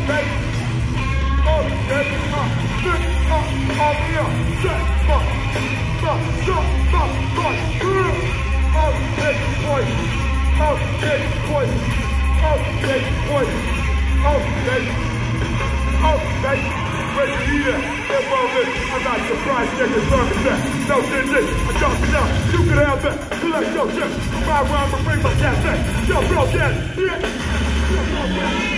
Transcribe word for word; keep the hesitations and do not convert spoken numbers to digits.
I'm not surprised niggas learning that. No shit, this, I drop it down. You can have that. Collect your shit. Ride around and bring my cat back. Yo, bro, yeah, yeah.